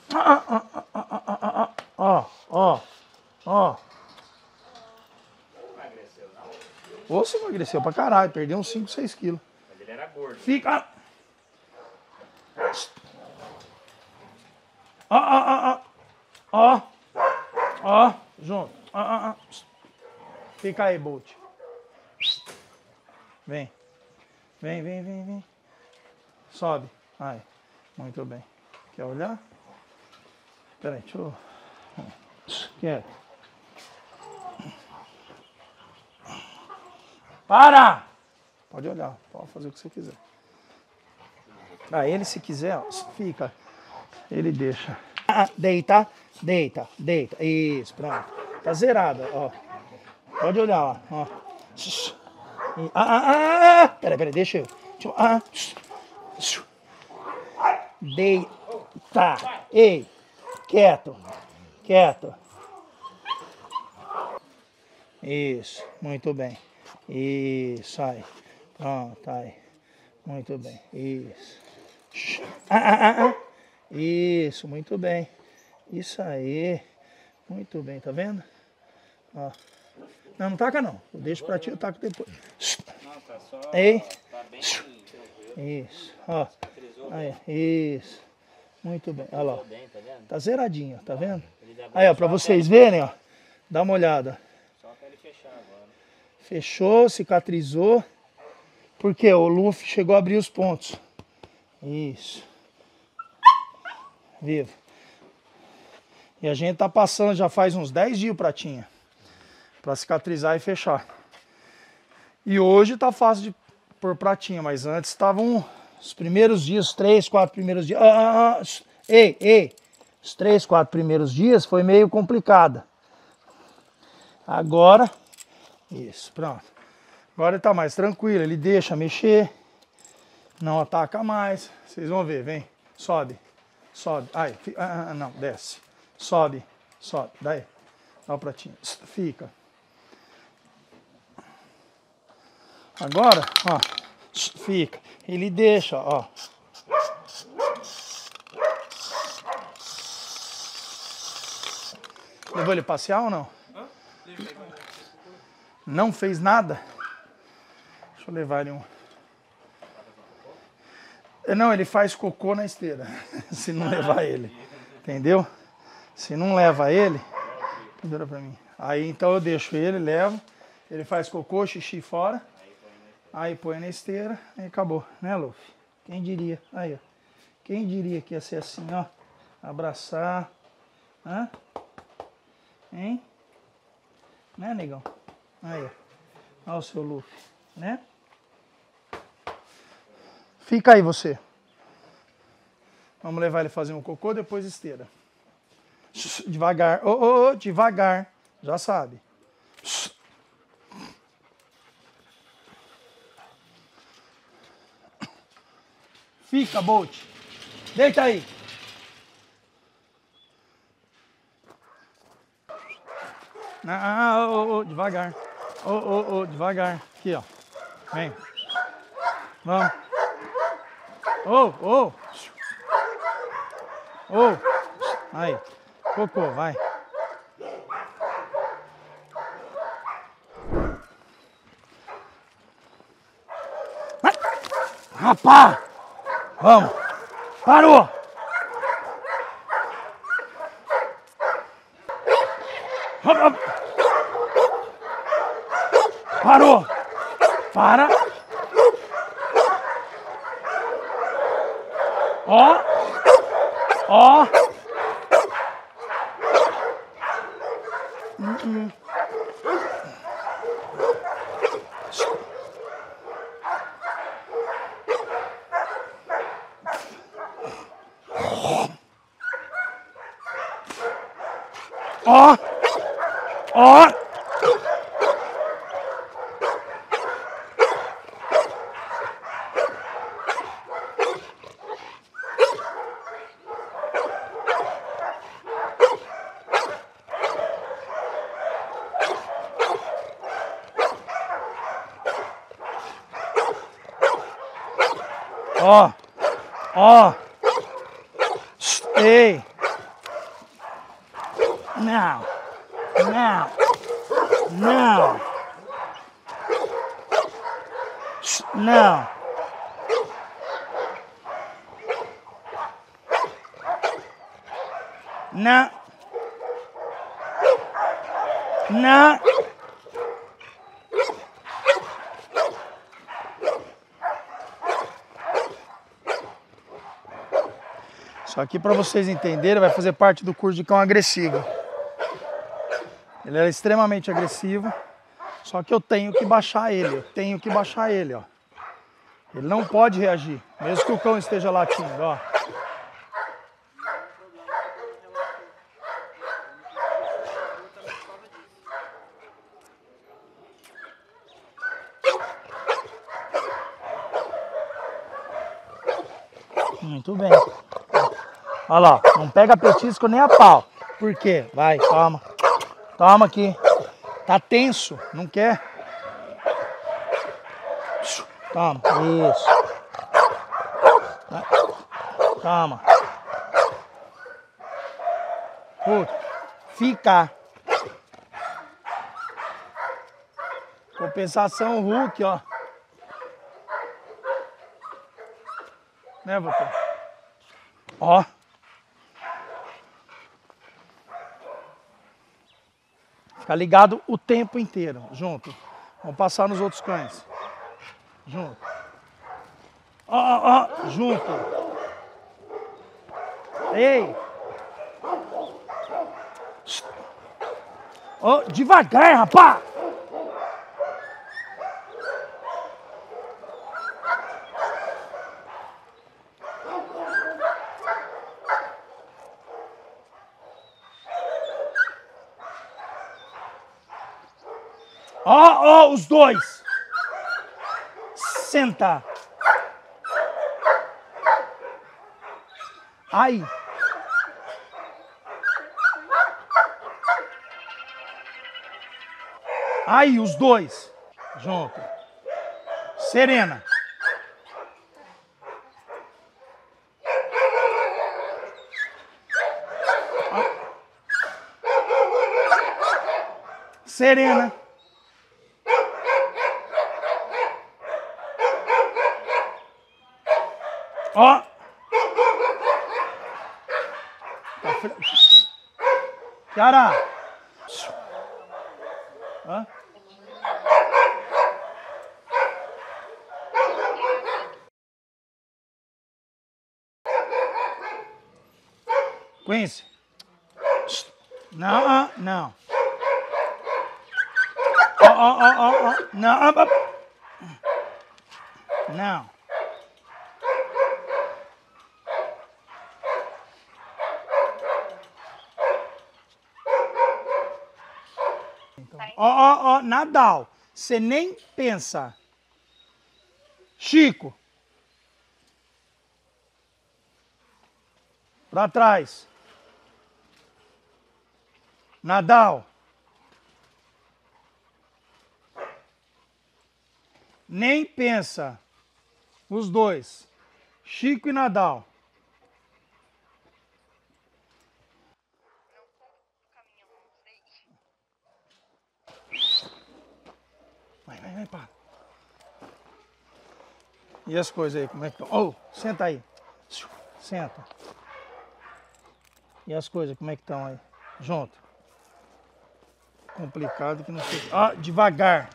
Ó, ó, ó. Emagreceu, não? Ou você emagreceu pra caralho, perdeu uns 5, 6 quilos. Mas ele era gordo. Fica. Ó, ó, ó, ó. Ó, junto. Ó, ó, ó. Fica aí, Bolt. Vem. Vem, vem, vem, vem. Sobe. Aí. Muito bem. Quer olhar? Peraí, deixa eu... Quieto. Para! Pode olhar. Pode fazer o que você quiser. Ah, ele se quiser, ó, fica. Ele deixa. Deita, deita, deita. Isso, pronto. Tá zerada, ó. Pode olhar lá, ó. Peraí, deixa eu. Deita. Ei, quieto, quieto. Isso, muito bem. Isso, aí. Pronto, aí. Muito bem, isso. Isso, muito bem. Isso aí. Muito bem, tá vendo? Ó. Não, não taca não. Eu deixo pra ti, eu taco depois. Não, tá só... Ei. Tá bem tranquilo. Isso, ó. Aí, isso. Muito bem, olha lá. Tá zeradinho, tá vendo? Aí, ó, pra vocês verem, ó. Dá uma olhada. Só pra ele fechar agora. Fechou, cicatrizou. Porque o Luffy chegou a abrir os pontos. Isso. Vivo. E a gente tá passando já faz uns 10 dias o pratinha. Pra cicatrizar e fechar. E hoje tá fácil de pôr pratinha, mas antes estavam os primeiros dias, os 3, 4 primeiros dias. Ei! Os 3, 4 primeiros dias foi meio complicada. Agora, isso, pronto. Agora ele tá mais tranquilo, ele deixa mexer. Não ataca mais. Vocês vão ver, vem. Sobe. Sobe. Aí, não, desce. Sobe. Sobe. Daí. Dá o pratinho. Fica. Agora, ó. Fica. Ele deixa, ó. Levou ele passear ou não? Não fez nada? Deixa eu levar ele um... Não, ele faz cocô na esteira, se não levar ele, entendeu? Se não leva ele, pendura pra mim. Aí então eu deixo ele, levo, ele faz cocô, xixi fora, aí põe na esteira, aí acabou, né, Luffy? Quem diria? Aí, ó. Quem diria que ia ser assim, ó? Abraçar, hã? Hein? Né, negão? Aí, ó. Olha o seu Luffy, né? Fica aí você. Vamos levar ele fazer um cocô, depois esteira. Devagar. Devagar. Já sabe. Fica, Bolt. Deita aí. Devagar. Devagar. Aqui, ó. Vem. Vamos. Aí. Cocô, vai. Rapaz! Vamos! Parou! Parou! Para! Ó! Ó! Ó! Ó! Ó! Ó! Ei! Não. Não. Não. Não. Não. Não. Isso aqui, para vocês entenderem, vai fazer parte do curso de cão agressivo. Ele é extremamente agressivo, só que eu tenho que baixar ele, ó. Ele não pode reagir, mesmo que o cão esteja latindo, ó. Muito bem. Olha lá, não pega petisco nem a pau. Por quê? Vai, toma. Toma aqui. Tá tenso, não quer? Toma, isso. Toma. Puta, fica. Compensação Hulk, ó. Né, Vulcão? Ó. Fica ligado o tempo inteiro, junto. Vamos passar nos outros cães. Junto. Ó, ó, ó, junto. Ei. Ó, devagar, rapaz. Ó, ó, os dois. Senta. Ai. Aí, os dois. Junto. Serena. Serena. Ó. Kiara. Hã? Quincy. Não, não. Ó. Não, não. Ó, Nadal. Você nem pensa. Chico. Pra trás. Nadal. Nem pensa. Os dois. Chico e Nadal. Vai, pá. E as coisas aí, como é que estão? Oh, senta aí. Senta. E as coisas, como é que estão aí? Junto. Complicado que não sei. Ah, devagar.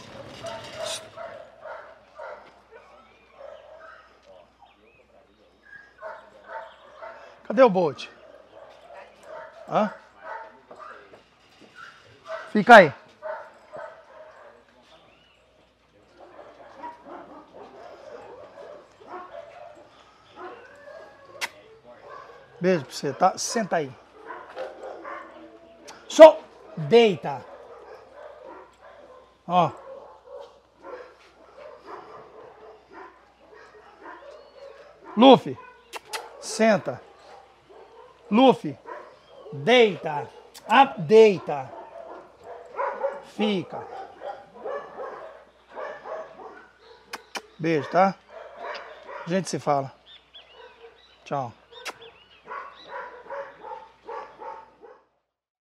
Cadê o Bolt? Hã? Fica aí. Beijo pra você, tá? Senta aí. Só deita. Ó. Luffy, senta. Luffy, deita. Deita. Fica. Beijo, tá? A gente se fala. Tchau.